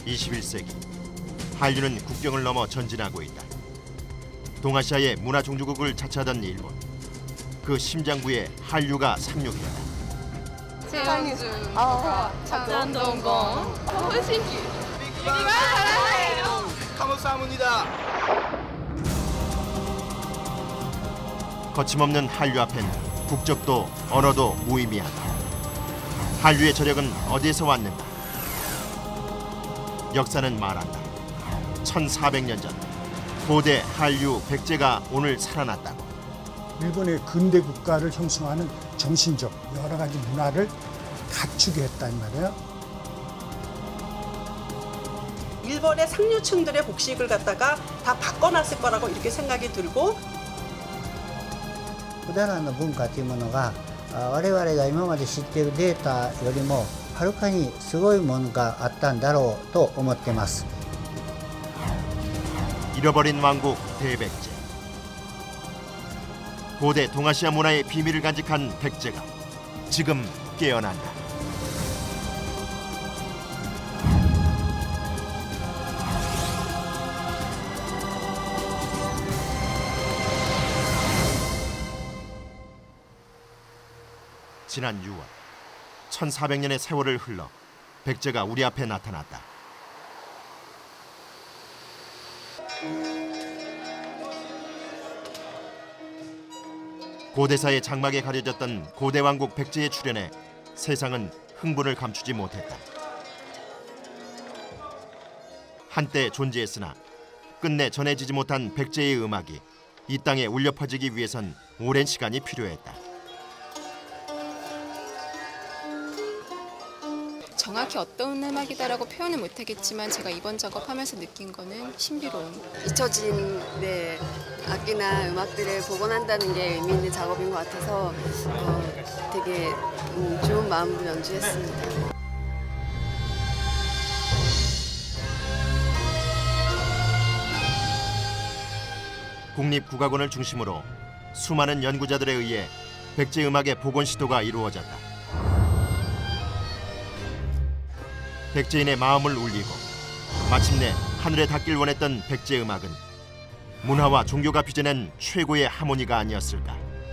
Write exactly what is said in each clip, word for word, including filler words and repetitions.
이십일 세기 한류는 국경을 넘어 전진하고 있다. 동아시아의 문화 종주국을 차지하던 일본. 그 심장부에 한류가 상륙했다. 제연주, 장동건, 신기. 감사합니다. 거침없는 한류 앞엔 국적도 언어도 무의미하다. 한류의 저력은 어디에서 왔는가? 역사는 말한다. 천사백 년 전 고대 한류 백제가 오늘 살아났다고. 일본의 근대 국가를 형성하는 정신적 여러 가지 문화를 갖추게 했단 말이에요. 일본의 상류층들의 복식을 갖다가 다 바꿔놨을 거라고 이렇게 생각이 들고, 百済の文化というものが我々が今まで知っているデータよりもはるかにすごいものがあったんだろうと思っています。 잃어버린 왕국 대백제. 고대 동아시아 문화의 비밀을 간직한 백제가 지금 깨어난다. 지난 유월, 천사백 년의 세월을 흘러 백제가 우리 앞에 나타났다. 고대사의 장막에 가려졌던 고대 왕국 백제의 출현에 세상은 흥분을 감추지 못했다. 한때 존재했으나 끝내 전해지지 못한 백제의 음악이 이 땅에 울려 퍼지기 위해선 오랜 시간이 필요했다. 정확히 어떤 음악이다라고 표현은 못하겠지만 제가 이번 작업하면서 느낀 거는 신비로움. 잊혀진 네, 악기나 음악들을 복원한다는 게 의미 있는 작업인 것 같아서 어, 되게 음, 좋은 마음으로 연주했습니다. 국립국악원을 중심으로 수많은 연구자들에 의해 백제 음악의 복원 시도가 이루어졌다. 백제인의 마음을 울리고 마침내 하늘에 닿길 원했던 백제 음악은 문화와 종교가 빚어낸 최고의 하모니가 아니었을까.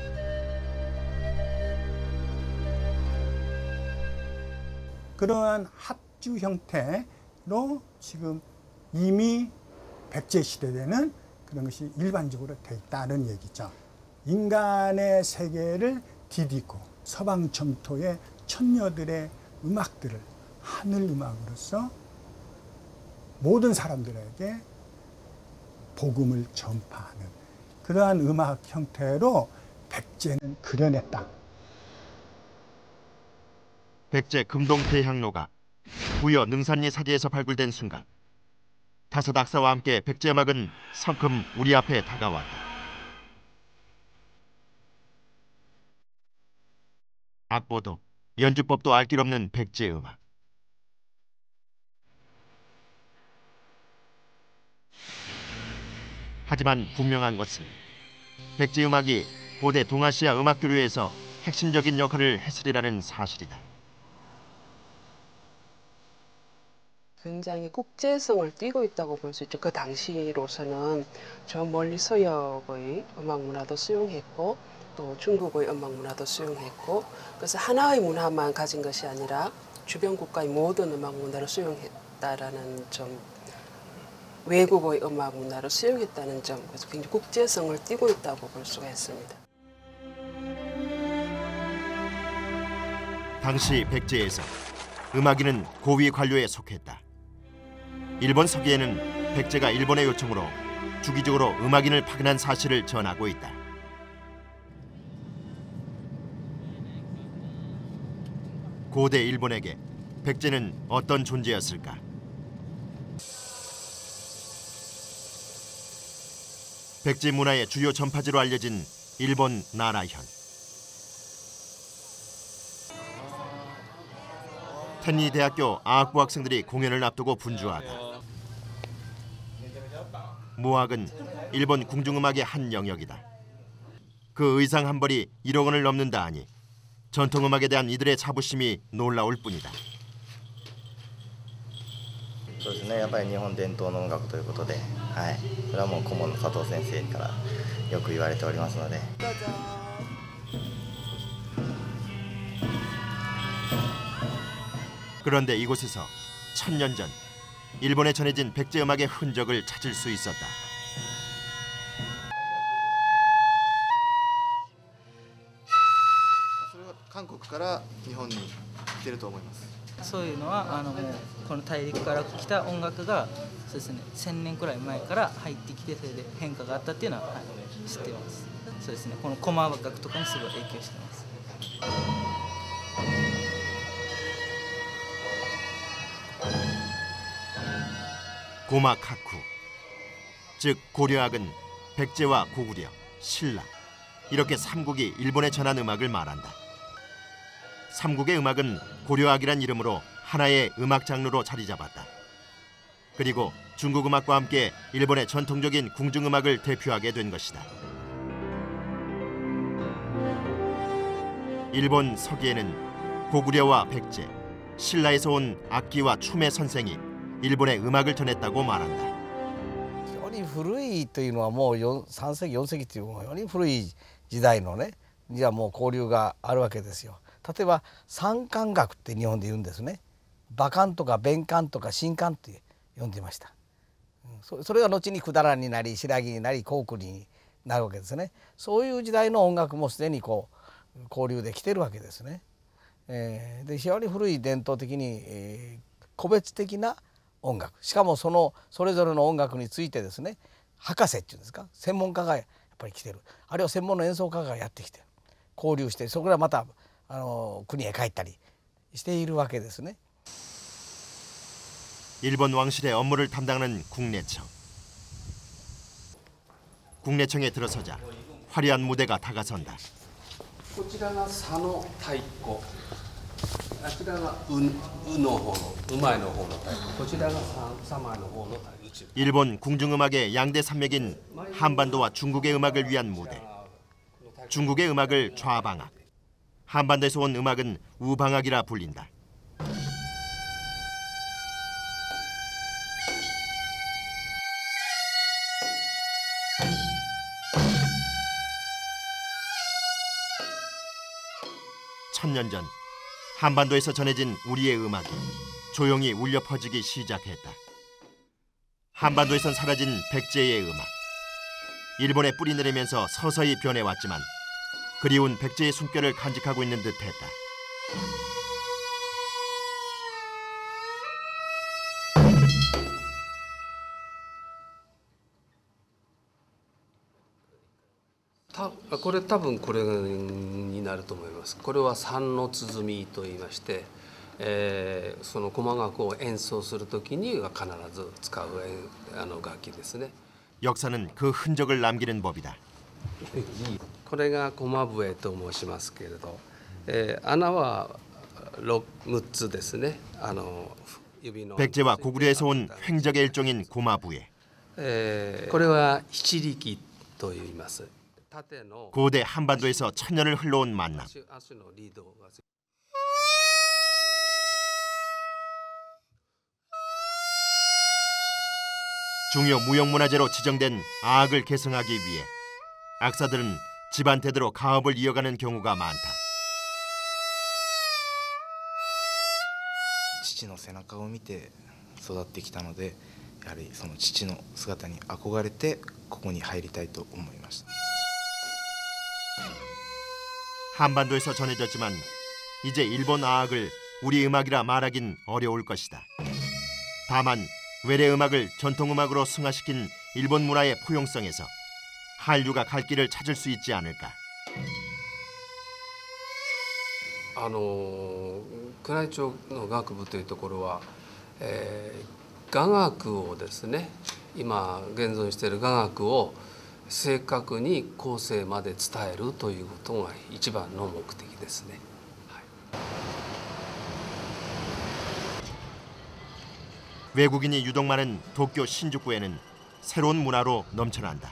그러한 합주 형태로 지금 이미 백제 시대에는 그런 것이 일반적으로 돼 있다는 얘기죠. 인간의 세계를 디디고 서방 점토의 천녀들의 음악들을 하늘 음악으로서 모든 사람들에게 복음을 전파하는 그러한 음악 형태로 백제는 그려냈다. 백제 금동대향로가 부여 능산리 사지에서 발굴된 순간 다섯 악사와 함께 백제 음악은 성큼 우리 앞에 다가왔다. 악보도 연주법도 알 길 없는 백제 음악. 하지만 분명한 것은 백제 음악이 고대 동아시아 음악 교류에서 핵심적인 역할을 했으리라는 사실이다. 굉장히 국제성을 띠고 있다고 볼 수 있죠. 그 당시로서는 저 멀리 서역의 음악 문화도 수용했고 또 중국의 음악 문화도 수용했고, 그래서 하나의 문화만 가진 것이 아니라 주변 국가의 모든 음악 문화를 수용했다라는 점, 외국의 음악 문화를 수용했다는 점, 그래서 굉장히 국제성을 띠고 있다고 볼 수가 있습니다. 당시 백제에서 음악인은 고위 관료에 속했다. 일본 서기에는 백제가 일본의 요청으로 주기적으로 음악인을 파견한 사실을 전하고 있다. 고대 일본에게 백제는 어떤 존재였을까? 백제 문화의 주요 전파지로 알려진 일본 나라현. 텐니 대학교 아학부 학생들이 공연을 앞두고 분주하다. 무학은 일본 궁중음악의 한 영역이다. 그 의상 한 벌이 일억 원을 넘는다 하니 전통음악에 대한 이들의 자부심이 놀라울 뿐이다. そうですね、やっぱり日本伝統の音楽ということで、はい、それはもう顧問の佐藤先生からよく言われておりますので。 그런데 이곳에서 천년 전 일본에 전해진 백제 음악의 흔적을 찾을 수 있었다. それは韓国から日本に来てると思います。 そういうのはあのもうこの大陸から来た音楽がそうですね、せんねんくらい前から入ってきてそれで変化があったっていうのは、はい、知っています。そうですね、このコマ楽とかにすごい影響してます。 고마카쿠, 즉 고려악은 백제와 고구려, 신라 이렇게 삼국이 일본에 전한 음악을 말한다. 삼국의 음악은 고려악이란 이름으로 하나의 음악 장르로 자리 잡았다. 그리고 중국 음악과 함께 일본의 전통적인 궁중음악을 대표하게 된 것이다. 일본 서기에는 고구려와 백제, 신라에서 온 악기와 춤의 선생이 일본의 음악을 전했다고 말한다. 非常に古いというのはもうさん世紀よん世紀という非常に古い時代のね、じゃあもう交流があるわけですよ。例えば三管楽って日本で言うんですね。馬管とか弁管とか新管って呼んでいました。それが後に百済になり白木になり興国になるわけですね。そういう時代の音楽もすでにこう交流できてるわけですね。えー、で非常に古い伝統的に、えー、個別的な音楽、しかもそのそれぞれの音楽についてですね、博士っていうんですか、専門家がやっぱり来てる、あるいは専門の演奏家がやってきてる、交流して、そこからまたあの国へ帰ったりしているわけですね。 일본 왕실의 업무를 담당하는 국내청. 국내청에 들어서자 화려한 무대가 다가선다. こちらが佐の太鼓、あちらがうの方の馬の方の太鼓、こちらが様の方の太鼓。 일본 궁중음악의 양대 산맥인 한반도와 중국의 음악을 위한 무대. 중국의 음악을 좌방악, 한반도에서 온 음악은 우방악이라 불린다. 천년 전 한반도에서 전해진 우리의 음악이 조용히 울려 퍼지기 시작했다. 한반도에선 사라진 백제의 음악. 일본에 뿌리 내리면서 서서히 변해왔지만 그리운 백제의 숨결을 간직하고 있는 듯했다. 타, これ多分これになると思います。これは三の鼓と言いまして、えー、その駒楽を演奏するときには必ず使うあの楽器ですね。 역사는 그 흔적을 남기는 법이다. これが駒笛と申しますけれど、えー、穴は六つですね。あの指の 백제와 고구려에서 온 횡적의 일종인 고마부에. えー、これは七力と言います。 고대 한반도에서 천년을 흘러온 만남. 중요 무형문화재로 지정된 아악을 계승하기 위해 악사들은 집안 대대로 가업을 이어가는 경우가 많다. 父の背中を見て育ってきたので、やはりその父の姿に憧れてここに入りたいと思いました。 한반도에서 전해졌지만 이제 일본 아악을 우리 음악이라 말하긴 어려울 것이다. 다만 외래 음악을 전통 음악으로 승화시킨 일본 문화의 포용성에서 한류가 갈 길을 찾을 수 있지 않을까. あの宮内庁の楽部というところは、えー、雅楽をですね、今現存している雅楽を 正確に後世まで伝えるということが一番の目的ですね。 외국인이 유독 많은 도쿄 신주쿠에는 새로운 문화로 넘쳐난다.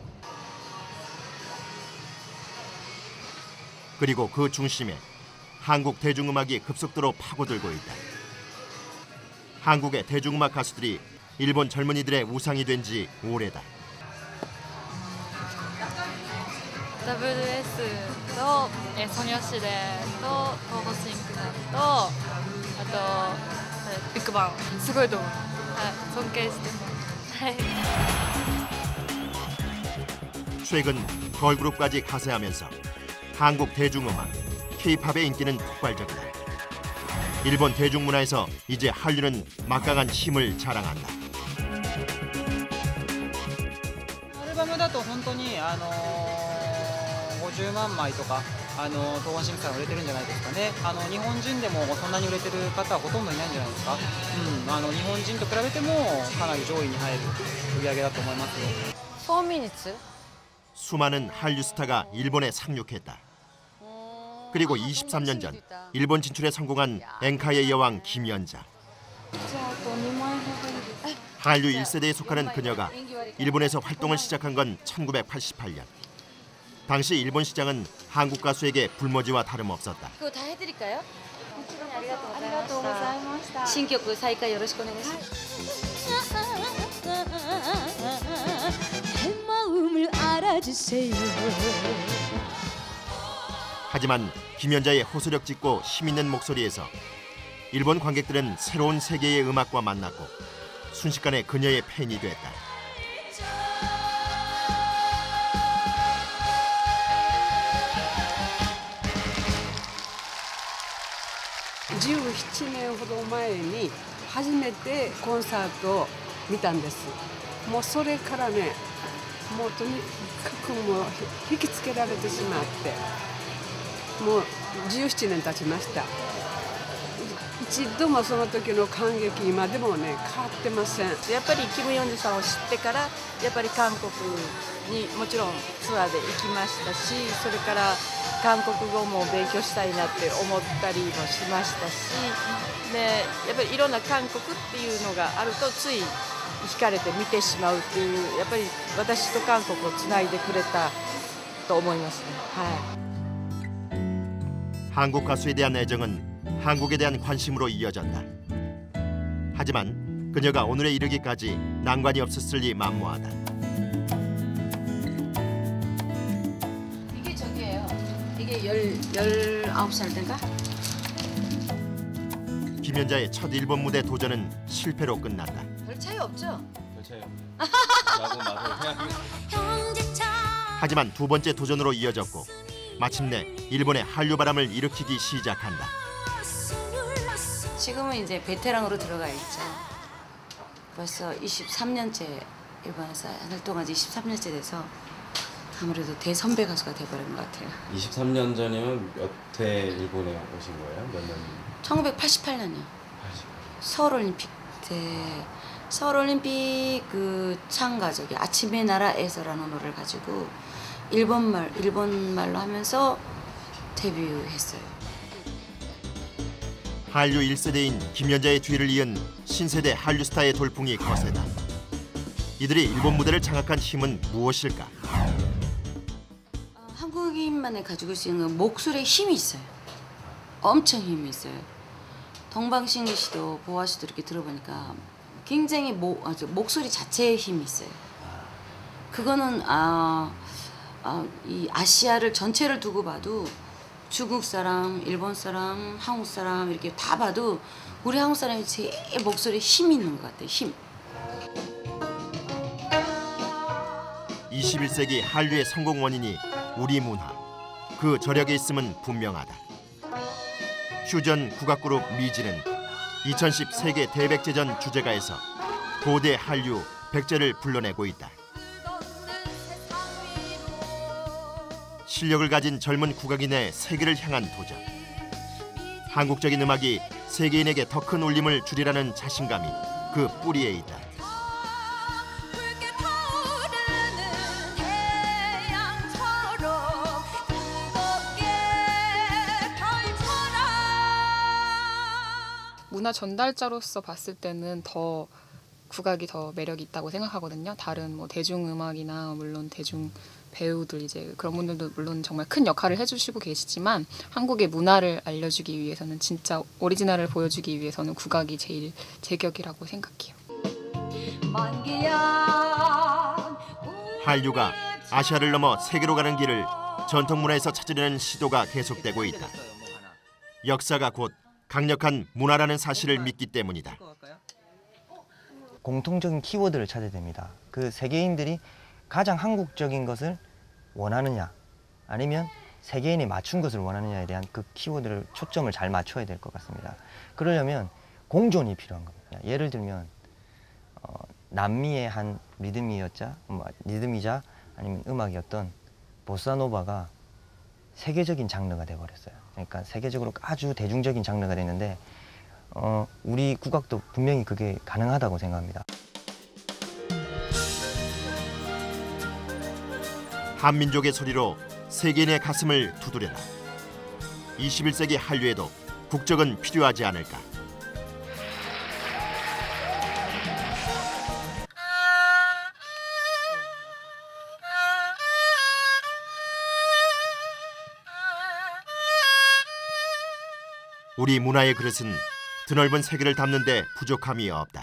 그리고 그 중심에 한국 대중음악이 급속도로 파고들고 있다. 한국의 대중음악 가수들이 일본 젊은이들의 우상이 된 지 오래다. 더블유에스 とえソニョシデと東宝シンクさんとあとえビッグバンすごいと思う。はい、尊敬してます。はい。 최근 걸그룹까지 가세하면서 한국 대중음악, K-팝의 인기는 폭발적이다. 일본 대중문화에서 이제 한류는 막강한 힘을 자랑한다. アルバムだと本当にあのごじゅうまんまいとかあの東宝シンクさん売れてるんじゃないですかね。あの日本人でもそんなに売れてる方はほとんどいないんじゃないですか。うん、あの日本人と比べてもかなり上位に入る売り上げだと思いますよ。フォーミニッツ? 수많은 한류 스타가 일본에 상륙했다. 그리고 이십삼 년 전 일본 진출에 성공한 엔카의 여왕 김연자. 한류 일 세대에 속하는 그녀가 일본에서 활동을 시작한 건 천구백팔십팔 년. 당시 일본 시장은 한국 가수에게 불모지와 다름없었다. 그거 다 해드릴까요? 신곡 사이카よろしくお願いします。 하지만 김연자의 호소력 짙고 힘있는 목소리에서 일본 관객들은 새로운 세계의 음악과 만났고 순식간에 그녀의 팬이 됐다. 십칠 년ほど前に初めてコンサートを見たんです。もうそれからね、もうとにかくもう引きつけられてしまって、もうじゅうななねん経ちました。一度もその時の感激今でもね変わってません。 やっぱりキム・ヨンジュさんを知ってからやっぱり韓国にもちろんツアーで行きましたし、それから韓国語も勉強したいなって思ったりもしましたし、でやっぱりいろんな韓国っていうのがあるとつい惹かれて見てしまうっていうやっぱり私と韓国をつないでくれたと思いますね。はい。 한국 가수에 대한 애정은 한국에 대한 관심으로 이어졌다. 하지만 그녀가 오늘에 이르기까지 난관이 없었을 리 만무하다. 이게 저기예요. 이게 열 열아홉 살 때인가? 김연자의 첫 일본 무대 도전은 실패로 끝났다. 별 차이 없죠? 별 차이 없죠. 하지만 두 번째 도전으로 이어졌고 마침내 일본의 한류 바람을 일으키기 시작한다. 지금은 이제 베테랑으로 들어가 있죠. 벌써 이십삼 년째 일본에서 활동한 지 이십삼 년째 돼서 아무래도 대선배 가수가 돼버린 것 같아요. 이십삼 년 전이면 몇 회 일본에 오신 거예요? 몇 년? 천구백팔십팔 년이요. 서울올림픽 때 서울올림픽 그 참가 저기 아침의 나라에서라는 노래를 가지고 일본말 일본말로 하면서 데뷔했어요. 한류 일 세대인 김연자의 뒤를 이은 신세대 한류 스타의 돌풍이 거세다. 이들이 일본 무대를 장악한 힘은 무엇일까? 어, 한국인만이 가지고 있는 목소리에 힘이 있어요. 엄청 힘이 있어요. 동방신기 씨도 보아 씨도 이렇게 들어보니까 굉장히 모, 아, 목소리 자체에 힘이 있어요. 그거는 아, 아, 이 아시아를 전체를 두고 봐도 중국 사람, 일본 사람, 한국 사람 이렇게 다 봐도 우리 한국 사람이 제일 목소리에 힘이 있는 것 같아요. 힘. 이십일 세기 한류의 성공 원인이 우리 문화, 그 저력에 있음은 분명하다. 퓨전 국악그룹 미지는 이천십 세계 대백제전 주제가에서 고대 한류 백제를 불러내고 있다. 실력을 가진 젊은 국악인의 세계를 향한 도전. 한국적인 음악이 세계인에게 더 큰 울림을 주리라는 자신감이 그 뿌리에 있다. 문화 전달자로서 봤을 때는 더 국악이 더 매력이 있다고 생각하거든요. 다른 뭐 대중음악이나 물론 대중 배우들 이제 그런 분들도 물론 정말 큰 역할을 해주시고 계시지만 한국의 문화를 알려주기 위해서는 진짜 오리지널을 보여주기 위해서는 국악이 제일 제격이라고 생각해요. 한류가 아시아를 넘어 세계로 가는 길을 전통 문화에서 찾으려는 시도가 계속되고 있다. 역사가 곧 강력한 문화라는 사실을 믿기 때문이다. 공통적인 키워드를 찾아야 됩니다. 그 세계인들이 가장 한국적인 것을 원하느냐 아니면 세계인이 맞춘 것을 원하느냐에 대한 그 키워드를 초점을 잘 맞춰야 될 것 같습니다. 그러려면 공존이 필요한 겁니다. 예를 들면 어, 남미의 한 리듬이었자, 뭐, 리듬이자 아니면 음악이었던 보사노바가 세계적인 장르가 돼버렸어요. 그러니까 세계적으로 아주 대중적인 장르가 됐는데 어, 우리 국악도 분명히 그게 가능하다고 생각합니다. 한민족의 소리로 세계인의 가슴을 두드려라. 이십일 세기 한류에도 국적은 필요하지 않을까. 우리 문화의 그릇은 드넓은 세계를 담는 데 부족함이 없다.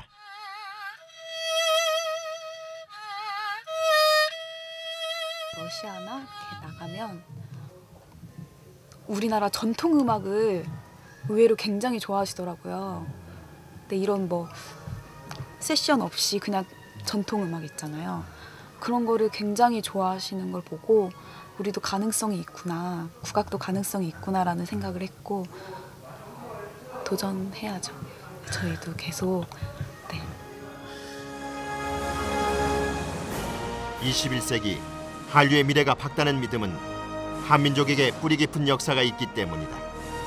러시아나 이렇게 나가면 우리나라 전통 음악을 의외로 굉장히 좋아하시더라고요. 근데 이런 뭐 세션 없이 그냥 전통 음악 있잖아요. 그런 거를 굉장히 좋아하시는 걸 보고 우리도 가능성이 있구나, 국악도 가능성이 있구나라는 생각을 했고 도전해야죠. 저희도 계속. 네. 이십일 세기 한류의 미래가 밝다는 믿음은 한민족에게 뿌리 깊은 역사가 있기 때문이다.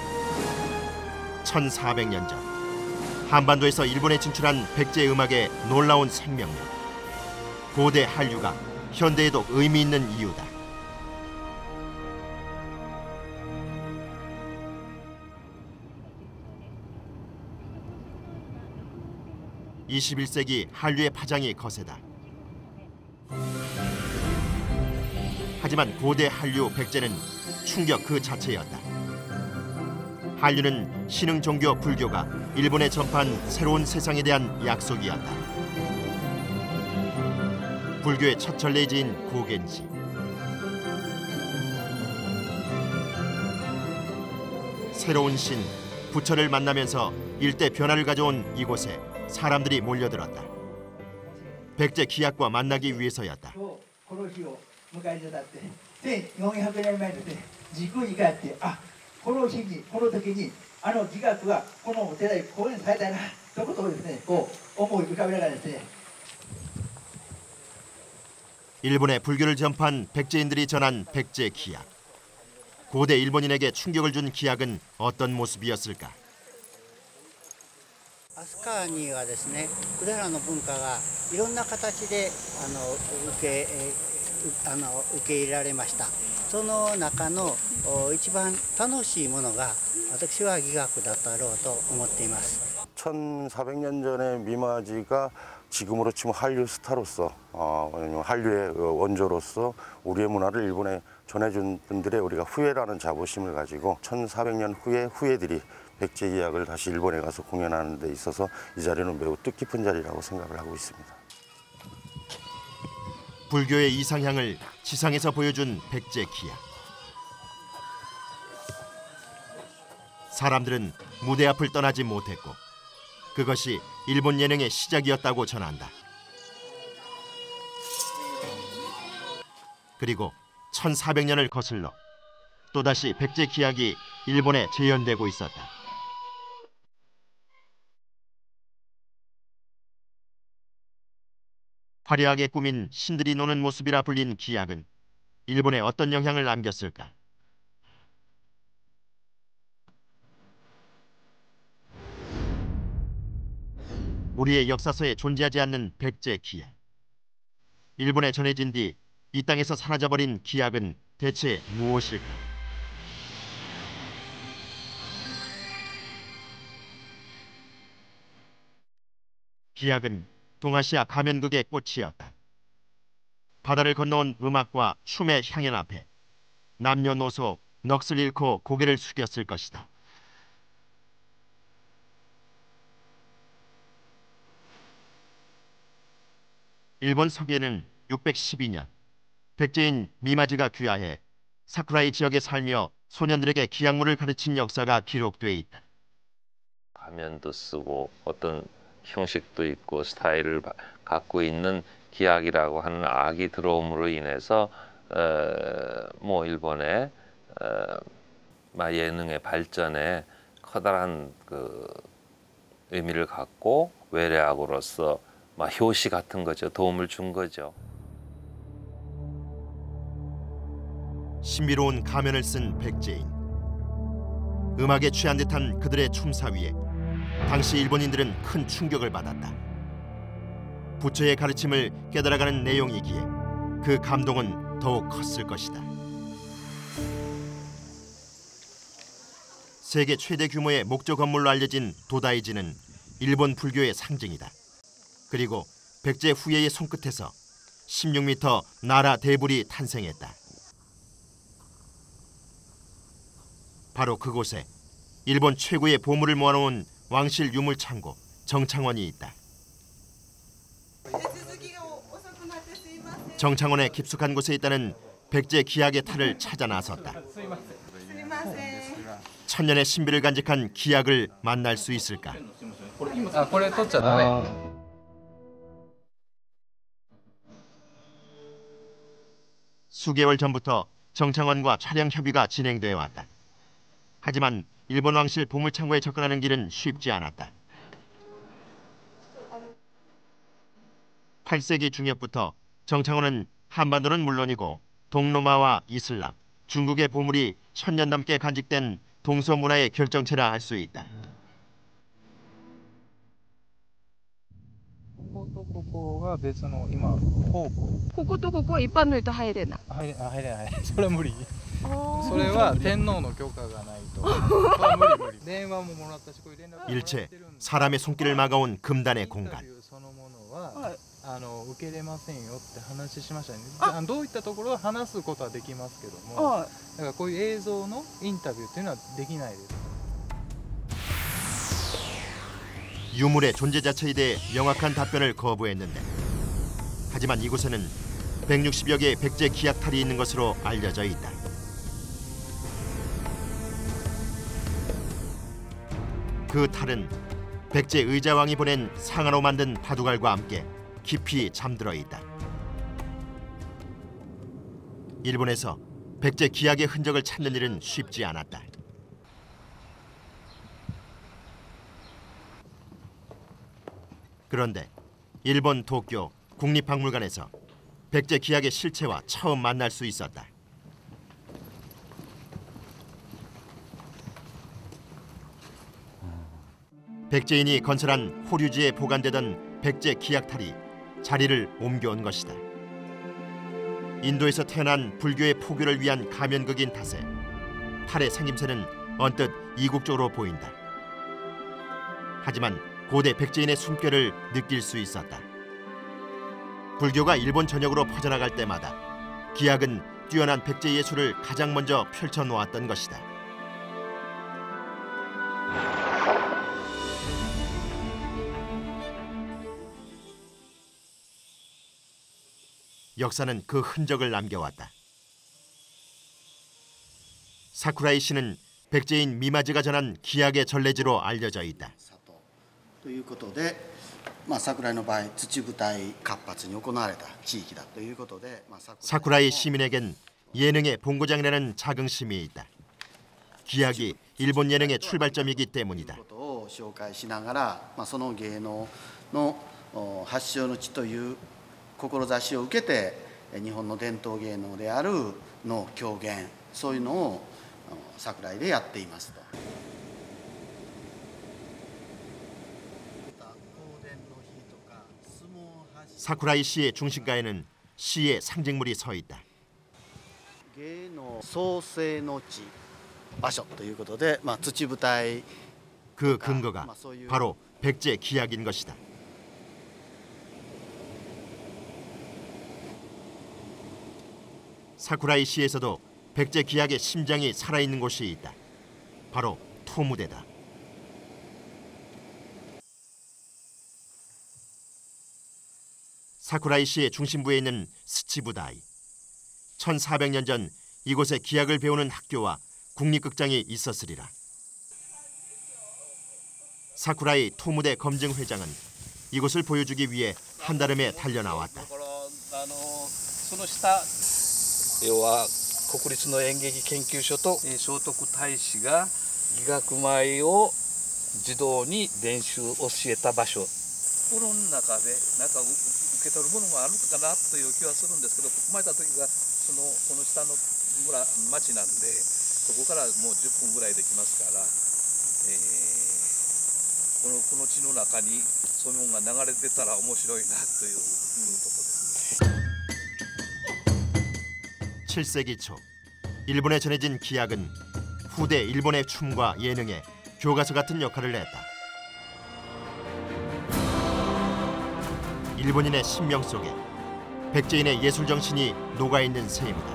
천사백 년 전 한반도에서 일본에 진출한 백제 음악의 놀라운 생명력. 고대 한류가 현대에도 의미 있는 이유다. 이십일 세기 한류의 파장이 거세다. 하지만 고대 한류 백제는 충격 그 자체였다. 한류는 신흥 종교 불교가 일본에 전파한 새로운 세상에 대한 약속이었다. 불교의 첫 전례지인 고겐지. 새로운 신, 부처를 만나면서 일대 변화를 가져온 이곳에 사람들이 몰려들었다. 백제 기약과 만나기 위해서였다. 일본에 불교를 전파한 백제인들이 전한 백제 기약. 고대 일본인에게 충격을 준 기약은 어떤 모습이었을까? 飛鳥にはですね、これらの文化がいろんな形であの受けあの受け入れられました。その中の一番楽しいものが私は伎楽だったろうと思っています。 천사백 년 전의 미마지가 지금으로 치면 한류 스타로서 어, 한류의 원조로서 우리의 문화를 일본에 전해준 분들의 우리가 후예라는 자부심을 가지고 천사백 년 후에 후예들이 백제 기약을 다시 일본에 가서 공연하는 데 있어서 이 자리는 매우 뜻깊은 자리라고 생각을 하고 있습니다. 불교의 이상향을 지상에서 보여준 백제 기약. 사람들은 무대 앞을 떠나지 못했고 그것이 일본 예능의 시작이었다고 전한다. 그리고 천사백 년을 거슬러 또다시 백제 기약이 일본에 재현되고 있었다. 화려하게 꾸민 신들이 노는 모습이라 불린 기약은 일본에 어떤 영향을 남겼을까? 우리의 역사서에 존재하지 않는 백제 기약. 일본에 전해진 뒤 이 땅에서 사라져버린 기약은 대체 무엇일까? 기약은 동아시아 가면극의 꽃이었다. 바다를 건너온 음악과 춤의 향연 앞에 남녀노소 넋을 잃고 고개를 숙였을 것이다. 일본 서기에는 육백십이 년 백제인 미마지가 귀화해 사쿠라이 지역에 살며 소년들에게 기약물을 가르친 역사가 기록돼 있다. 가면도 쓰고 어떤 형식도 있고 스타일을 갖고 있는 기약이라고 하는 악이 들어옴으로 인해서 어, 뭐 일본의 어, 예능의 발전에 커다란 그 의미를 갖고 외래악으로서 막 효시 같은 거죠. 도움을 준 거죠. 신비로운 가면을 쓴 백제인. 음악에 취한 듯한 그들의 춤사 위에 당시 일본인들은 큰 충격을 받았다. 부처의 가르침을 깨달아가는 내용이기에 그 감동은 더욱 컸을 것이다. 세계 최대 규모의 목조 건물로 알려진 도다이지는 일본 불교의 상징이다. 그리고 백제 후예의 손끝에서 십육 미터 나라 대불이 탄생했다. 바로 그곳에 일본 최고의 보물을 모아놓은 왕실 유물 창고 정창원이 있다. 정창원의 깊숙한 곳에 있다는 백제 기약의 탈을 찾아 나섰다. 천년의 신비를 간직한 기약을 만날 수 있을까? 수개월 전부터 정창원과 촬영 협의가 진행돼 왔다. 하지만 일본 왕실 보물창고에 접근하는 길은 쉽지 않았다. 팔 세기 중엽부터 정창원은 한반도는 물론이고 동로마와 이슬람, 중국의 보물이 천년 넘게 간직된 동서문화의 결정체라 할 수 있다. こことここが別の今宝庫。 こことここは一般の人入れない。 入れ入れない。それは無理。それは天皇の許可がないと。無理無理。電話ももらったしこういう連絡。 일체 사람의 손길을 막아온 금단의 공간. そのものはあの受け入れませんよって話しましたね。あどういったところは話すことはできますけども、だからこういう映像のインタビューっていうのはできないです。 유물의 존재 자체에 대해 명확한 답변을 거부했는데 하지만 이곳에는 백육십여 개의 백제 기약탈이 있는 것으로 알려져 있다. 그 탈은 백제 의자왕이 보낸 상아로 만든 바둑알과 함께 깊이 잠들어 있다. 일본에서 백제 기약의 흔적을 찾는 일은 쉽지 않았다. 그런데 일본 도쿄 국립박물관에서 백제 기약의 실체와 처음 만날 수 있었다. 백제인이 건설한 호류지에 보관되던 백제 기약탈이 자리를 옮겨온 것이다. 인도에서 태어난 불교의 포교를 위한 가면극인 탓에 탈의 생김새는 언뜻 이국적으로 보인다. 하지만 고대 백제인의 숨결을 느낄 수 있었다. 불교가 일본 전역으로 퍼져나갈 때마다 기약은 뛰어난 백제 예술을 가장 먼저 펼쳐놓았던 것이다. 역사는 그 흔적을 남겨왔다. 사쿠라이 씨는 백제인 미마지가 전한 기약의 전래지로 알려져 있다. ということで、まあ、桜井の場合土舞台活発に行われた地域だということで、まあ、 사쿠라이 시민에겐 예능의 본고장이라는 자긍심이 있다. 기약이 일본 예능의 출발점이기 때문이다. を紹介しながら、まあ、その芸能の発祥の地という志を受けて日本の伝統芸能であるの狂言そういうのを桜井でやっていますと。 사쿠라이 씨의 중심가에는 시의 상징물이 서 있다. 芸の創生の地場所ということで、まあ、土舞台 그 근거가 바로 백제 기약인 것이다. 사쿠라이 시에서도 백제 기약의 심장이 살아있는 곳이 있다. 바로 토무대다. 사쿠라이 시의 중심부에 있는 스치부다이. 천사백 년 전 이곳에 기약을 배우는 학교와 국립극장이 있었으리라. 사쿠라이 토무대 검증회장은 이곳을 보여주기 위해 한달음에 달려나왔다. 要は国立の演劇研究所と聖徳太子が伎楽舞を児童に練習を教えた場所。心の中でなんか受け取るものがあるのかなという気はするんですけど、生まれた時がそのこの下の村町なんで、そこからもうじゅっぷんぐらいできますから、えー、このこの地の中にそういうものが流れてたら面白いなというところですね。 칠 세기 초 일본에 전해진 기약은 후대 일본의 춤과 예능에 교과서 같은 역할을 했다. 일본인의 신명 속에 백제인의 예술 정신이 녹아있는 셈이다.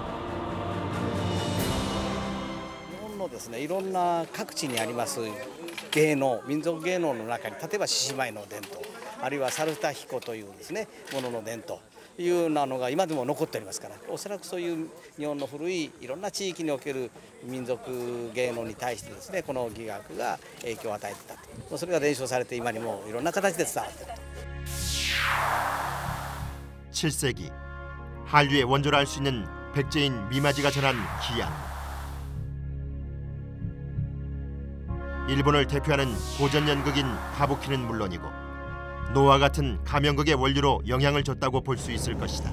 日本のですね、いろんな各地にあります芸能、民族芸能の中に、例えば獅子舞の伝統、あるいは猿田彦というですねものの伝統。 いうなのが今でも残っておりますから、おそらくそういう日本の古いいろんな地域における民族芸能に対してですね、この伎楽が影響を与えていたと、それが伝承されて今にもいろんな形で伝わっていると。 칠 세기 한류의 원조를 알 수 있는 백제인 미마지가 전한 기약. 일본을 대표하는 고전 연극인 가부키는 물론이고 노와 같은 가명극의 원류로 영향을 줬다고 볼 수 있을 것이다.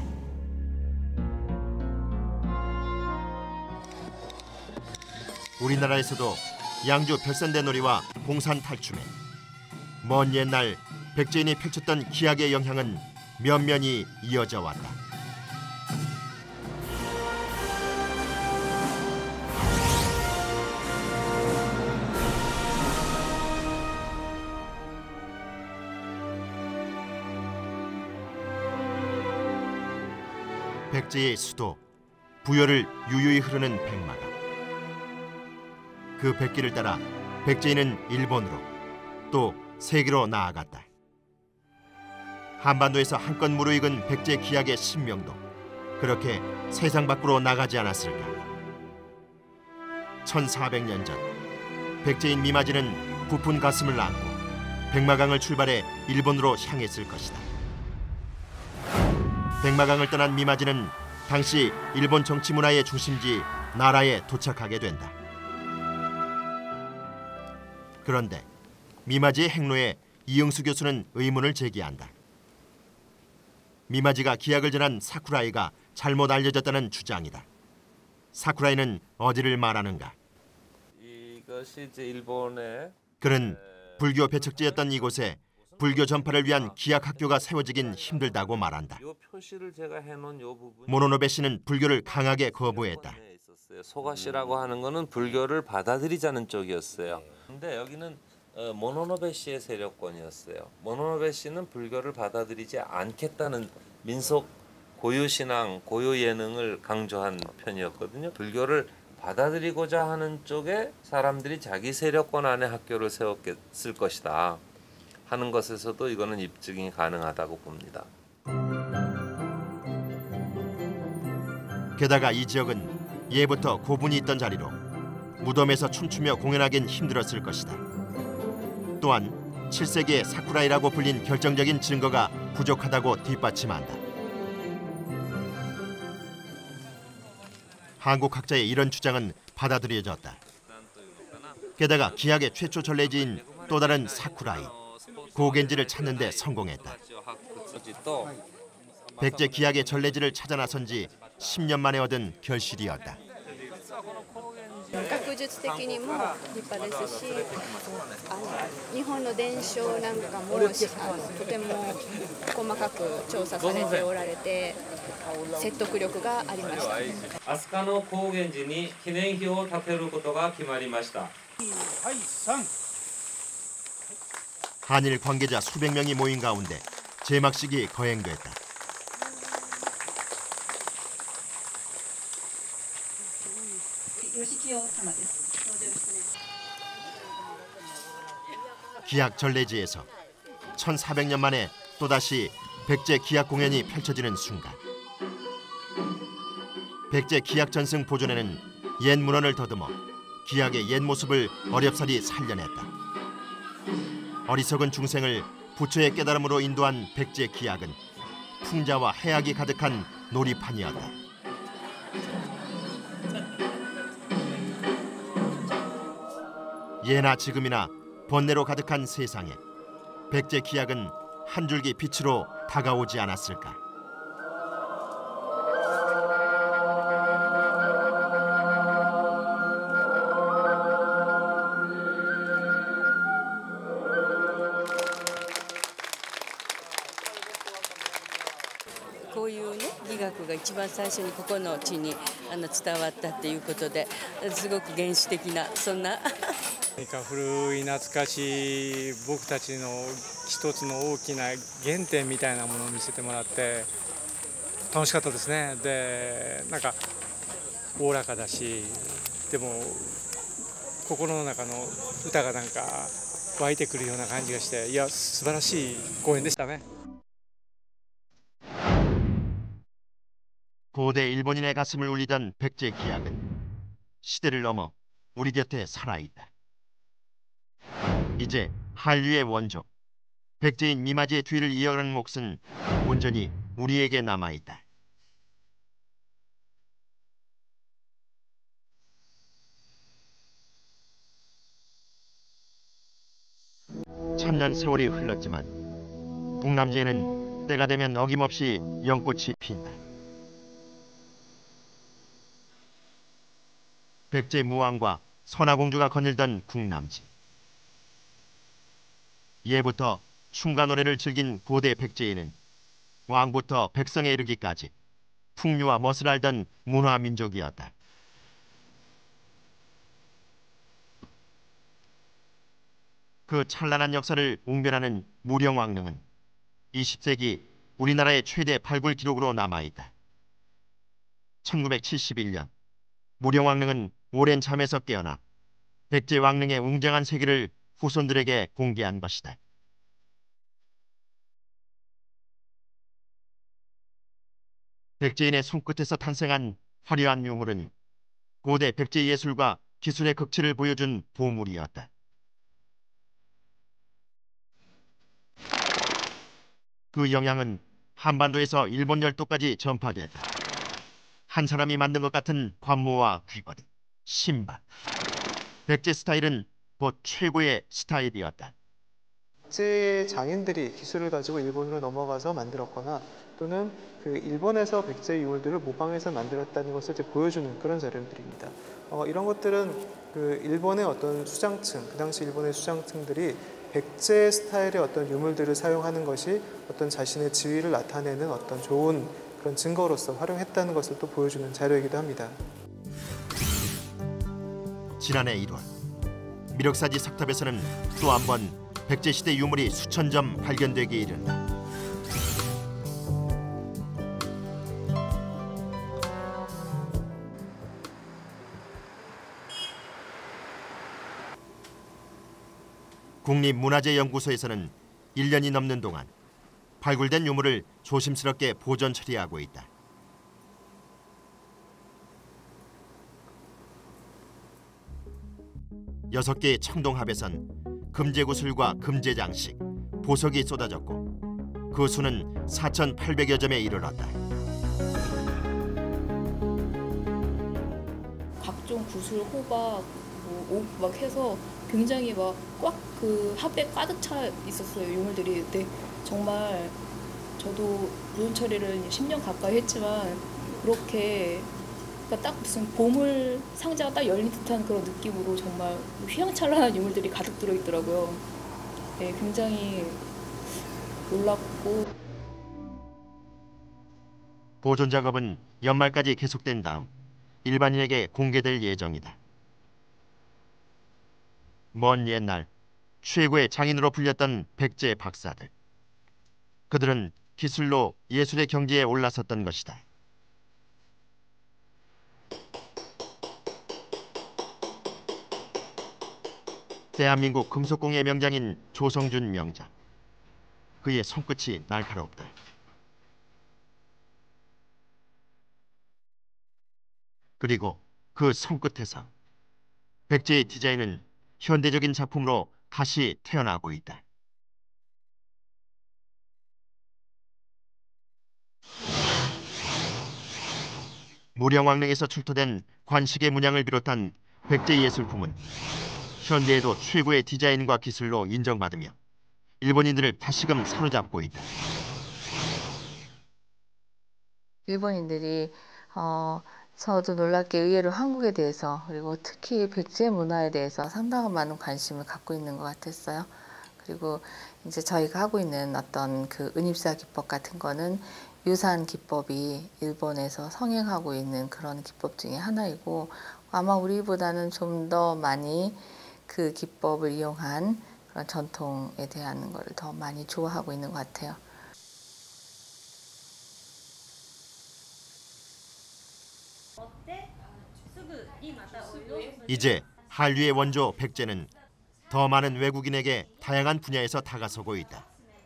우리나라에서도 양주 별산대놀이와 봉산 탈춤에 먼 옛날 백제인이 펼쳤던 기약의 영향은 면면이 이어져 왔다. 백제의 수도, 부여를 유유히 흐르는 백마강. 그 백길을 따라 백제인은 일본으로 또 세계로 나아갔다. 한반도에서 한껏 무르익은 백제 기약의 신명도 그렇게 세상 밖으로 나가지 않았을까. 천사백 년 전 백제인 미마지는 부푼 가슴을 안고 백마강을 출발해 일본으로 향했을 것이다. 백마강을 떠난 미마지는 당시 일본 정치 문화의 중심지 나라에 도착하게 된다. 그런데 미마지의 행로에 이응수 교수는 의문을 제기한다. 미마지가 기약을 전한 사쿠라이가 잘못 알려졌다는 주장이다. 사쿠라이는 어디를 말하는가? 이것이 이제 일본의 그는 불교 배척지였던 이곳에 불교 전파를 위한 기약 학교가 세워지긴 힘들다고 말한다. 요 표시를 제가 해놓은 요 부분. 모노노베 씨는 불교를 강하게 거부했다. 소가시라고 하는 거는 불교를 받아들이자는 쪽이었어요. 근데 여기는 어, 모노노베 씨의 세력권이었어요. 모노노베 씨는 불교를 받아들이지 않겠다는 민속 고유 신앙, 고유 예능을 강조한 편이었거든요. 불교를 받아들이고자 하는 쪽에 사람들이 자기 세력권 안에 학교를 세웠을 것이다 하는 것에서도 이거는 입증이 가능하다고 봅니다. 게다가 이 지역은 예부터 고분이 있던 자리로 무덤에서 춤추며 공연하긴 힘들었을 것이다. 또한 칠 세기의 사쿠라이라고 불린 결정적인 증거가 부족하다고 뒷받침한다. 한국 학자의 이런 주장은 받아들여졌다. 게다가 기약의 최초 전래지인 또 다른 사쿠라이, 고겐지를 찾는 데 성공했다. 백제 기약의 전래지를 찾아 나선 지 십 년 만에 얻은 결실이었다. 学術的にも立派ですし、あの日本の伝承なんかもあのとても細かく調査されておられて説得力がありました。 飛鳥の高原寺に記念碑を建てることが決まりました。 한일 관계자 수백 명이 모인 가운데 제막식이 거행됐다. 기약 전래지에서 천사백 년 만에 또다시 백제 기약 공연이 펼쳐지는 순간, 백제 기약 전승 보존에는 옛 문헌을 더듬어 기약의 옛 모습을 어렵사리 살려냈다. 어리석은 중생을 부처의 깨달음으로 인도한 백제 기약은 풍자와 해악이 가득한 놀이판이었다. 예나 지금이나 번뇌로 가득한 세상에 백제 기약은 한 줄기 빛으로 다가오지 않았을까. こういうね美学が一番最初にここの地にあの伝わったっていうことですごく原始的なそんな何か古い懐かしい僕たちの一つの大きな原点みたいなものを見せてもらって楽しかったですね。でなんかおおらかだし、でも心の中の歌がなんか湧いてくるような感じがして、いや素晴らしい公演でしたね。 고대 일본인의 가슴을 울리던 백제 기약은 시대를 넘어 우리 곁에 살아있다. 이제 한류의 원조, 백제인 미마지의 뒤를 이어가는 몫은 온전히 우리에게 남아있다. 천년 세월이 흘렀지만 북남지에는 때가 되면 어김없이 연꽃이 핀다. 백제 무왕과 선화공주가 거닐던 국남지. 예부터 춤과 노래를 즐긴 고대 백제인은 왕부터 백성에 이르기까지 풍류와 멋을 알던 문화민족이었다. 그 찬란한 역사를 웅변하는 무령왕릉은 이십 세기 우리나라의 최대 발굴 기록으로 남아있다. 천구백칠십일 년 무령왕릉은 오랜 잠에서 깨어나 백제 왕릉의 웅장한 세계를 후손들에게 공개한 것이다. 백제인의 손끝에서 탄생한 화려한 유물은 고대 백제 예술과 기술의 극치를 보여준 보물이었다. 그 영향은 한반도에서 일본 열도까지 전파됐다. 한 사람이 만든 것 같은 관모와 귀걸이, 신발. 백제 스타일은 곧 최고의 스타일이었다. 백제 장인들이 기술을 가지고 일본으로 넘어가서 만들었거나 또는 그 일본에서 백제 유물들을 모방해서 만들었다는 것을 이제 보여주는 그런 자료들입니다. 어, 이런 것들은 그 일본의 어떤 수장층, 그 당시 일본의 수장층들이 백제 스타일의 어떤 유물들을 사용하는 것이 어떤 자신의 지위를 나타내는 어떤 좋은 그런 증거로서 활용했다는 것을 또 보여주는 자료이기도 합니다. 지난해 일월 미륵사지 석탑에서는 또 한 번 백제시대 유물이 수천 점 발견되기에 이른다. 국립문화재연구소에서는 일 년이 넘는 동안 발굴된 유물을 조심스럽게 보존 처리하고 있다. 여섯 개의 청동합에선 금제구슬과 금제장식, 보석이 쏟아졌고 그 수는 사천팔백여 점에 이르렀다. 각종 구슬, 호박, 뭐 옥 막 해서 굉장히 막 꽉 그 합에 가득 차 있었어요, 유물들이. 근데 정말 저도 보존 처리를 십 년 가까이 했지만 그렇게 그러니까 딱 무슨 보물 상자가 딱 열린 듯한 그런 느낌으로 정말 휘황찬란한 유물들이 가득 들어있더라고요. 네, 굉장히 놀랍고. 보존 작업은 연말까지 계속된 다음 일반인에게 공개될 예정이다. 먼 옛날 최고의 장인으로 불렸던 백제 박사들. 그들은 기술로 예술의 경지에 올라섰던 것이다. 대한민국 금속공예 명장인 조성준 명장. 그의 손끝이 날카롭다. 그리고 그 손끝에서 백제의 디자인은 현대적인 작품으로 다시 태어나고 있다. 무령왕릉에서 출토된 관식의 문양을 비롯한 백제 예술품은 현대에도 최고의 디자인과 기술로 인정받으며 일본인들을 다시금 사로잡고 있다. 일본인들이 어, 저도 놀랍게 의외로 한국에 대해서 그리고 특히 백제 문화에 대해서 상당한 많은 관심을 갖고 있는 것 같았어요. 그리고 이제 저희가 하고 있는 어떤 그 은입사 기법 같은 거는 유사한 기법이 일본에서 성행하고 있는 그런 기법 중에 하나이고 아마 우리보다는 좀 더 많이 그 기법을 이용한 그런 전통에 대한 걸 더 많이 좋아하고 있는 것 같아요. 이제 한류의 원조 백제는 더 많은 외국인에게 다양한 분야에서 다가서고 있다.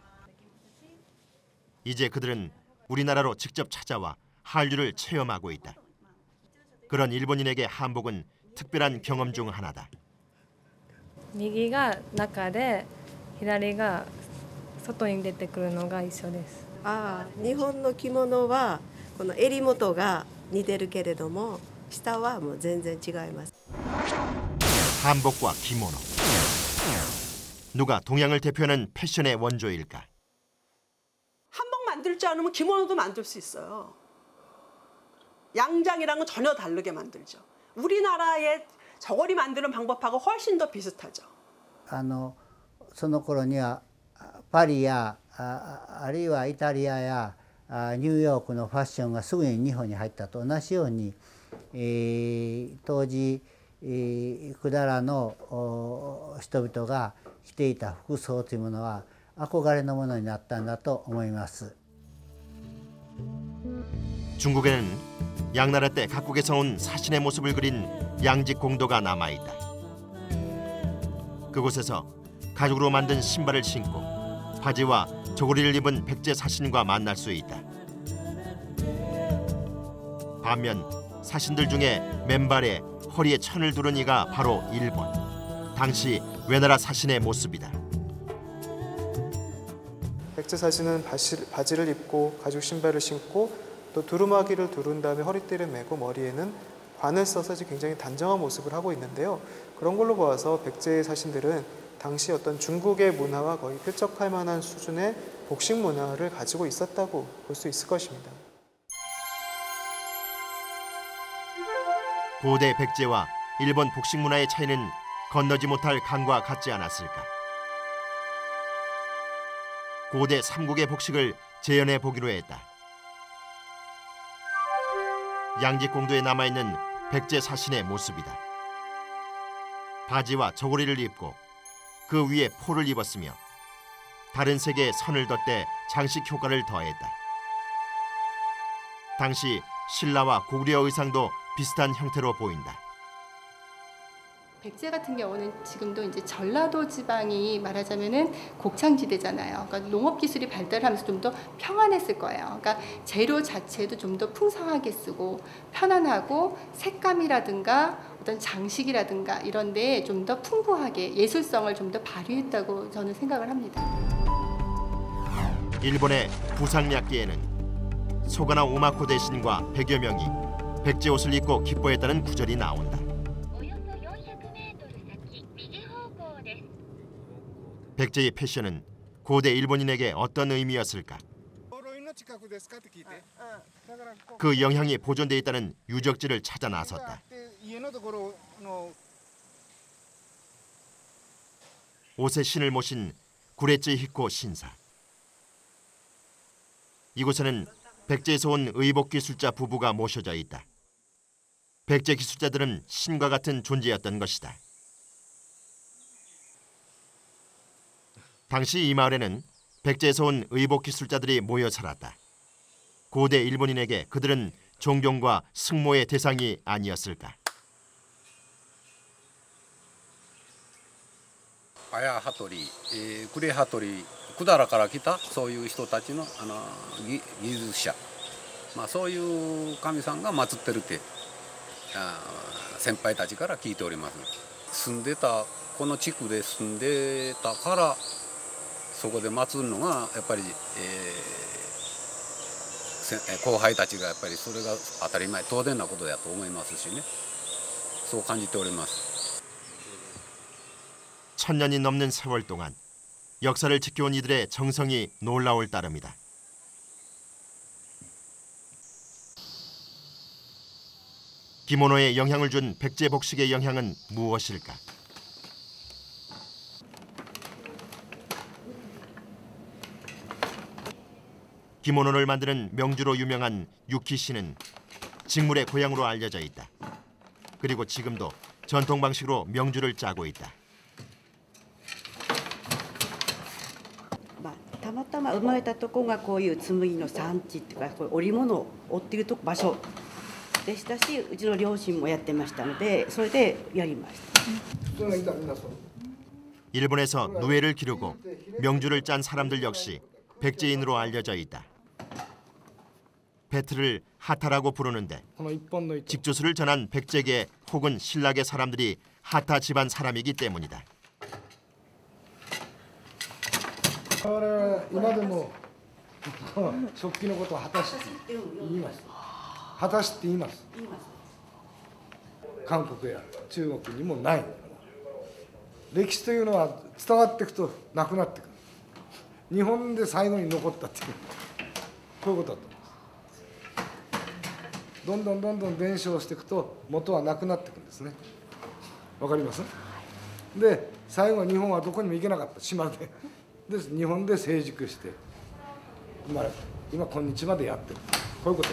이제 그들은 우리나라로 직접 찾아와 한류를 체험하고 있다. 그런 일본인에게 한복은 특별한 경험 중 하나다. 右が中で左が外に出てくるのが一緒です。 ああ、日本の着物はこの襟元が似てるけれども下はもう全然違います。 한복과 기모노. 누가 동양을 대표하는 패션의 원조일까? 한복 만들 줄 알면 기모노도 만들 수 있어요. 양장이랑은 전혀 다르게 만들죠. 우리나라의 저고리 만드는 방법하고 훨씬 더 비슷하죠. あのその頃にはパリや あ, あるいはイタリアやあニューヨークのファッションがすぐに日本に入ったと同じように、えー、当時、えー、百済の人々が着ていた服装というものは憧れのものになったんだと思います。 중국에는 양나라 때 각국에서 온 사신의 모습을 그린 양직공도가 남아있다. 그곳에서 가죽으로 만든 신발을 신고 바지와 저고리를 입은 백제 사신과 만날 수 있다. 반면 사신들 중에 맨발에 허리에 천을 두른 이가 바로 일본. 당시 외나라 사신의 모습이다. 백제 사신은 바시, 바지를 입고 가죽 신발을 신고 또 두루마기를 두른 다음에 허리띠를 메고 머리에는 관을 써서 굉장히 단정한 모습을 하고 있는데요. 그런 걸로 보아서 백제의 사신들은 당시 어떤 중국의 문화와 거의 필적할 만한 수준의 복식 문화를 가지고 있었다고 볼 수 있을 것입니다. 고대 백제와 일본 복식 문화의 차이는 건너지 못할 강과 같지 않았을까? 고대 삼국의 복식을 재현해 보기로 했다. 양직공도에 남아있는 백제 사신의 모습이다. 바지와 저고리를 입고 그 위에 포를 입었으며 다른 색의 선을 덧대 장식 효과를 더했다. 당시 신라와 고구려 의상도 비슷한 형태로 보인다. 백제 같은 경우는 지금도 이제 전라도 지방이 말하자면은 곡창지대잖아요. 그러니까 농업 기술이 발달하면서 좀 더 평안했을 거예요. 그러니까 재료 자체도 좀 더 풍성하게 쓰고 편안하고 색감이라든가 어떤 장식이라든가 이런 데 좀 더 풍부하게 예술성을 좀 더 발휘했다고 저는 생각을 합니다. 일본의 부상약기에는 소가나 오마코 대신과 백여 명이 백제 옷을 입고 기뻐했다는 구절이 나온다. 백제의 패션은 고대 일본인에게 어떤 의미였을까? 그 영향이 보존돼 있다는 유적지를 찾아 나섰다. 옷의 신을 모신 구레쯔 히코 신사. 이곳에는 백제에서 온 의복 기술자 부부가 모셔져 있다. 백제 기술자들은 신과 같은 존재였던 것이다. 당시 이 마을에는 백제에서 온 의복 기술자들이 모여 살았다. 고대 일본인에게 그들은 존경과 승모의 대상이 아니었을까? 綾羽鳥、えー、呉羽鳥、百済から来たそういう人たちのあの技技術者、まあそういう神さんが祀ってるってあ先輩たちから聞いております。住んでたこの地区で住んでたからそこで祀るのがやっぱり、えー、後輩たちがやっぱりそれが当たり前当然なことだと思いますしね、そう感じております。 천년이 넘는 세월 동안 역사를 지켜온 이들의 정성이 놀라울 따름이다. 기모노에 영향을 준 백제 복식의 영향은 무엇일까? 기모노를 만드는 명주로 유명한 유키시는 직물의 고향으로 알려져 있다. 그리고 지금도 전통 방식으로 명주를 짜고 있다. たまたま生まれたとこがこういう紬の産地っていうか、こう織物を織っていると場所でしたし、うちの両親もやってましたので、それでやりました。 일본에서 누에를 기르고 명주를 짠 사람들 역시 백제인으로 알려져 있다. 베트를 하타라고 부르는데 직조수를 전한 백제계 혹은 신라계 사람들이 하타 집안 사람이기 때문이다. 我々今でも食器のことを果たしって言います。果たしって言います。韓国や中国にもない。歴史というのは伝わっていくとなくなってくる。日本で最後に残ったっていうこういうことだと思います。どんどんどんどん伝承していくと元はなくなっていくんですね。わかります？で最後日本はどこにも行けなかった島で。 で日本で成熟して生まれた今今日までやってるこういうこと。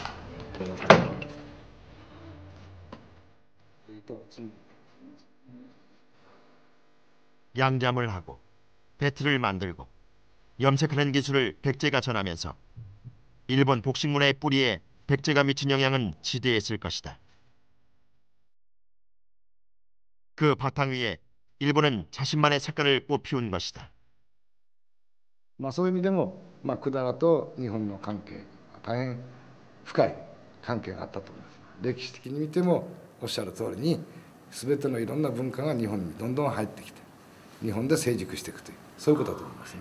양잠을 하고 배틀을 만들고 염색하는 기술을 백제가 전하면서 일본 복식문화의 뿌리에 백제가 미친 영향은 지대했을 것이다. 그 바탕 위에 일본은 자신만의 색깔을 꽃피운 것이다. まあそういう意味でも、まあ、百済と日本の関係大変深い関係があったと思います。歴史的に見てもおっしゃる通りに全てのいろんな文化が日本にどんどん入ってきて日本で成熟していくというそういうことだと思いますね。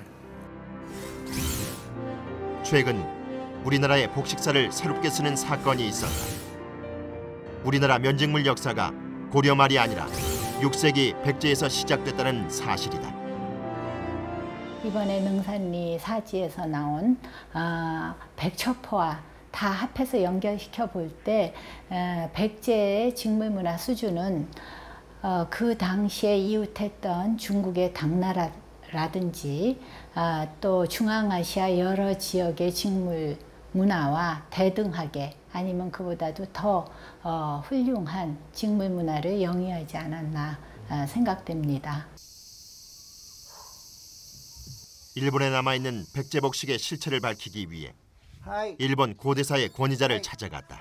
최근 우리나라의 복식사를 새롭게 쓰는 사건이 있었다. 우리나라 면직물 역사가 고려 말이 아니라 육 세기 백제에서 시작됐다는 사실이다. 이번에 능산리 사지에서 나온 어, 백초포와 다 합해서 연결시켜 볼 때 어, 백제의 직물문화 수준은 어, 그 당시에 이웃했던 중국의 당나라라든지 어, 또 중앙아시아 여러 지역의 직물 문화와 대등하게 아니면 그보다도 더 어, 훌륭한 직물 문화를 영위하지 않았나 어, 생각됩니다. 일본에 남아있는 백제복식의 실체를 밝히기 위해 일본 고대사의 권위자를 찾아갔다.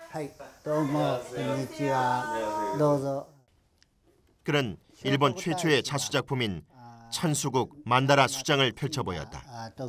그는 일본 최초의 자수작품인 천수국 만다라 수장을 펼쳐보였다.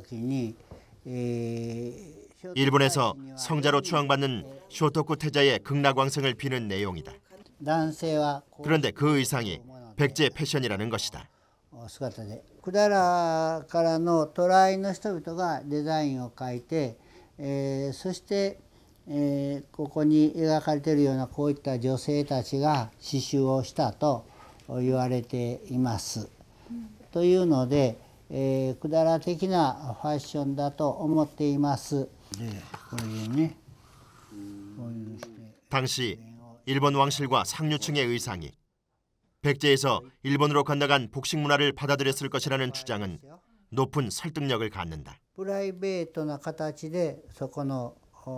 일본에서 성자로 추앙받는 쇼토쿠 태자의 극락왕성을 비는 내용이다. 그런데 그 의상이 백제 패션이라는 것이다. 百済からの渡来の人々がデザインを描いて、えー、そして、えー、ここに描かれているようなこういった女性たちが刺繍をしたと言われています。うん、というので、えー、百済的なファッションだと思っています。で、これでね、こういうして。 당시 일본 왕실과 상류층의 의상이 백제에서 일본으로 건너간 복식 문화를 받아들였을 것이라는 주장은 높은 설득력을 갖는다. 프라이베이트나形でそこの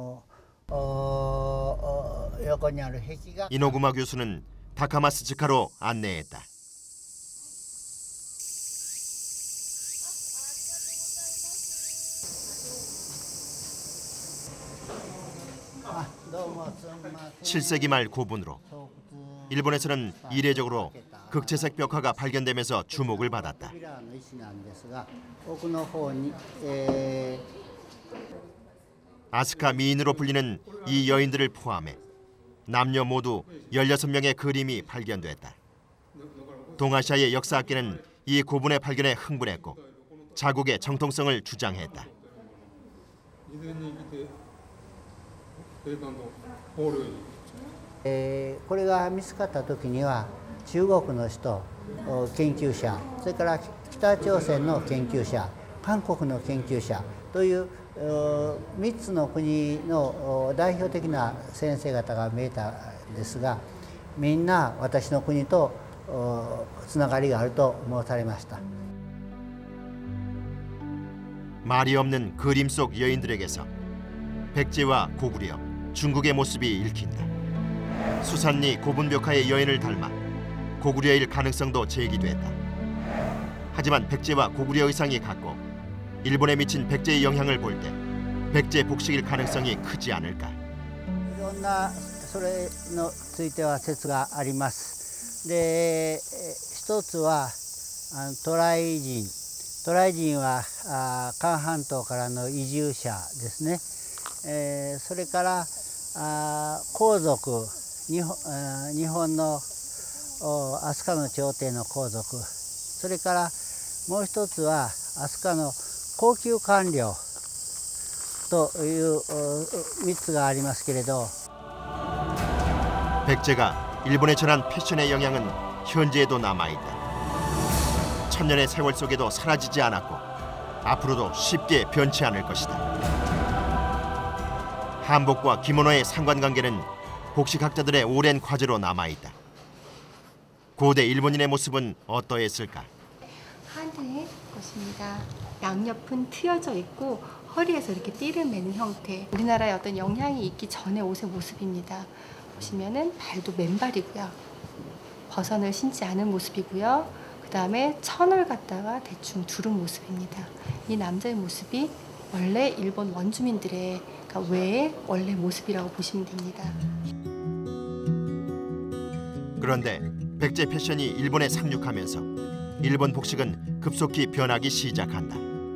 이노구마 교수는 다카마스 직하로 안내했다. 칠 세기 말 고분으로 일본에서는 이례적으로 극채색 벽화가 발견되면서 주목을 받았다. 아스카 미인으로 불리는 이 여인들을 포함해 남녀 모두 열여섯 명의 그림이 발견됐다. 동아시아의 역사학계는 이 고분의 발견에 흥분했고 자국의 정통성을 주장했다. えーこれが見つかった時には中国の人研究者それから北朝鮮の研究者韓国の研究者というみっつの国の代表的な先生方が見えたんですがみんな私の国とつながりがあると申されました。 말이 없는 그림 속 여인들에게서 백제와 고구려, 중국의 모습이 읽힌다. 수산리 고분벽화의 여인을 닮아 고구려일 가능성도 제기됐다. 하지만 백제와 고구려 의상이 같고 일본에 미친 백제의 영향을 볼 때 백제 복식일 가능성이 크지 않을까. いろんなそれについては説があります。で、一つは渡来人、渡来人は韓半島からの移住者ですね。えー、それからあ皇族、日本日本の飛鳥の朝廷の皇族、それからもう一つは飛鳥の高級官僚というみっつがありますけれど 백제가 일본에 전한 패션의 영향은 현재에도 남아있다. 천년의 세월 속에도 사라지지 않았고 앞으로도 쉽게 변치 않을 것이다. 한복과 기모노의 상관관계는 복식학자들의 오랜 과제로 남아있다. 고대 일본인의 모습은 어떠했을까? 한의 것입니다. 양옆은 트여져 있고 허리에서 이렇게 띠를 매는 형태. 우리나라에 어떤 영향이 있기 전의 옷의 모습입니다. 보시면은 발도 맨발이고요. 버선을 신지 않은 모습이고요. 그 다음에 천을 갖다가 대충 두른 모습입니다. 이 남자의 모습이 원래 일본 원주민들의 그러니까 외의 원래 모습이라고 보시면 됩니다. 그런데 백제 패션이 일본에 상륙하면서 일본 복식은 급속히 변하기 시작한다.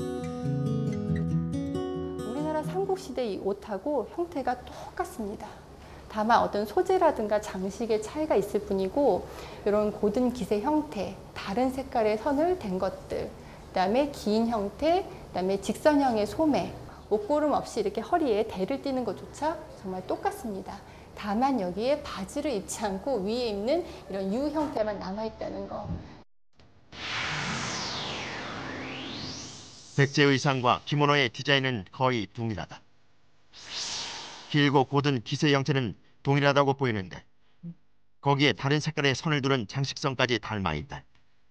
우리나라 삼국시대 이 옷하고 형태가 똑같습니다. 다만 어떤 소재라든가 장식의 차이가 있을 뿐이고 이런 고든 기세 형태, 다른 색깔의 선을 댄 것들, 그다음에 긴 형태, 그다음에 직선형의 소매, 옷고름 없이 이렇게 허리에 대를 띠는 것조차 정말 똑같습니다. 다만 여기에 바지를 입지 않고 위에 입는 이런 U 형태만 남아있다는 거. 백제 의상과 기모노의 디자인은 거의 동일하다. 길고 곧은 기세 형태는 동일하다고 보이는데 거기에 다른 색깔의 선을 두른 장식성까지 닮아있다.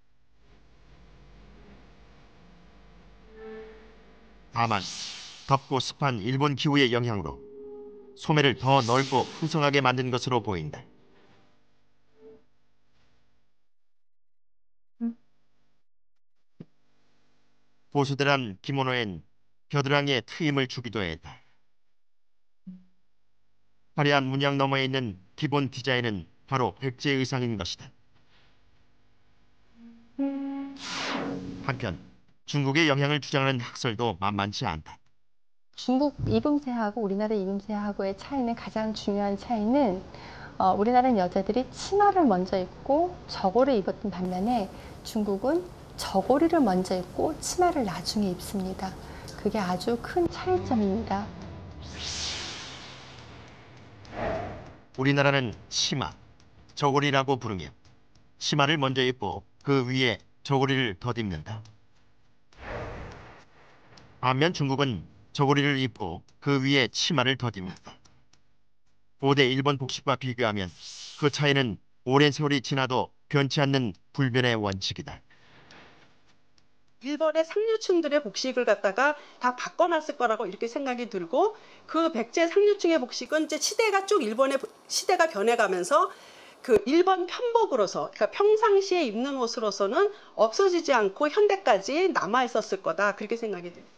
다만 덥고 습한 일본 기후의 영향으로 소매를 더 넓고 풍성하게 만든 것으로 보인다. 보수대란 기모노엔 겨드랑이에 트임을 주기도 했다. 화려한 문양 너머에 있는 기본 디자인은 바로 백제 의상인 것이다. 한편 중국의 영향을 주장하는 학설도 만만치 않다. 중국 이금새하고 우리나라 이금새하고의 차이는 가장 중요한 차이는 어, 우리나라는 여자들이 치마를 먼저 입고 저고를 입었던 반면에 중국은 저고리를 먼저 입고 치마를 나중에 입습니다. 그게 아주 큰 차이점입니다. 우리나라는 치마, 저고리라고 부르며 치마를 먼저 입고 그 위에 저고리를 덧입는다. 반면 중국은 저고리를 입고 그 위에 치마를 덧입는다. 고대 일본 복식과 비교하면 그 차이는 오랜 세월이 지나도 변치 않는 불변의 원칙이다. 일본의 상류층들의 복식을 갖다가 다 바꿔놨을 거라고 이렇게 생각이 들고 그 백제 상류층의 복식은 이제 시대가 쭉 일본의 시대가 변해가면서 그 일본 편복으로서 그러니까 평상시에 입는 옷으로서는 없어지지 않고 현대까지 남아 있었을 거다 그렇게 생각이 듭니다.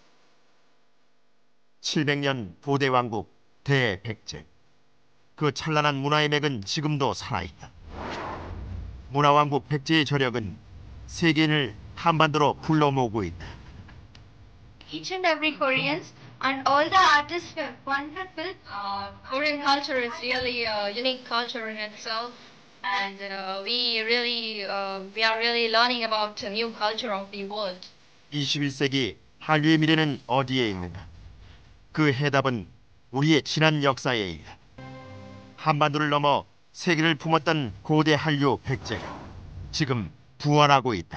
칠백 년 고대 왕국 대백제. 그 찬란한 문화의 맥은 지금도 살아있다. 문화왕국 백제의 저력은 세계인을 한반도로 불러 모으고 있다. Each and every Koreans and all the artists who have wonderful. Uh, Korean culture is really a unique culture in itself, and uh, we really uh, we are really learning about the new culture of the world. 이십일 세기 한류의 미래는 어디에 있는가? 그 해답은 우리의 지난 역사에 있다. 한반도를 넘어 세계를 품었던 고대 한류 백제가 지금 부활하고 있다.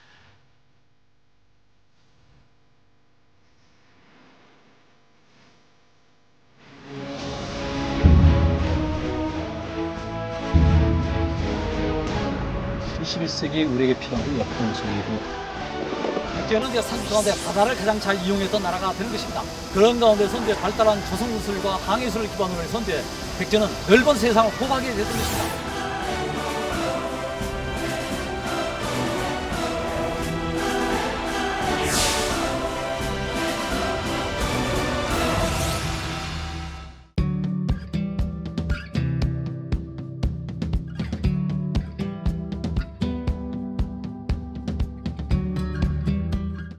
이십일 세기 우리에게 필요한 건 역동성이고 백제는 이제 산 가운데 바다를 가장 잘 이용했던 나라가 되는 것입니다. 그런 가운데서 이제 발달한 조선기술과 항해술을 기반으로 해서 이제 백제는 넓은 세상을 호박하게 됐던 것입니다.